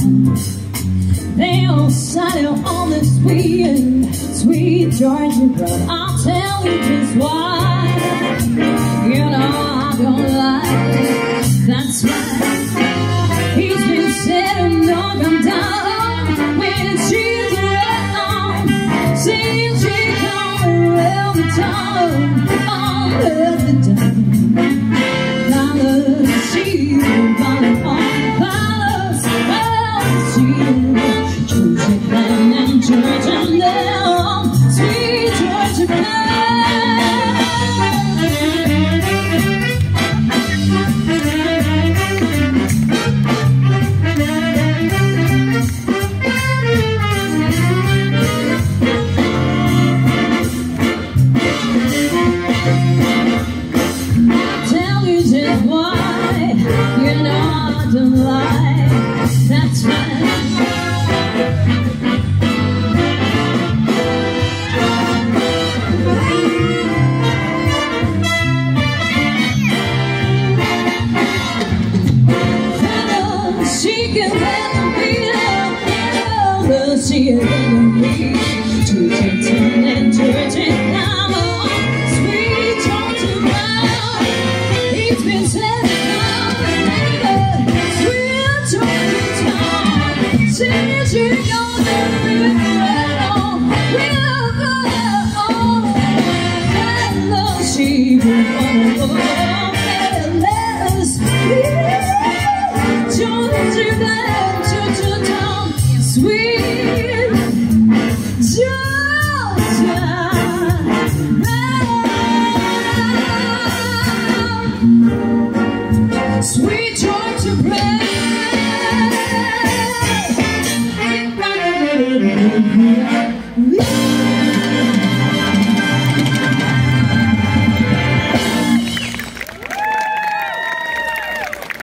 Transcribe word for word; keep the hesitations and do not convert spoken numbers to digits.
They all sail on the sweet, sweet Georgia road. I'll tell you just why. You know I don't lie. That's right. He's been sitting up and down when she's around. Seeing she coming around the town all of the time. Now the she's running on palace, palace, she's Georgia Glen and Georgia Glen, sweet Georgia Glen. That's right. Fellow, she can let me know. Fellow, she can let me Georgia Glen and Georgia Glen, sweet Georgia Glen. He's been setting up a neighbor, sweet Georgia Glen. Since you know that we're alone, we'll go on. Hello, she will go on. Let us be Georgia Glen, Georgia Glen, sweet Georgia.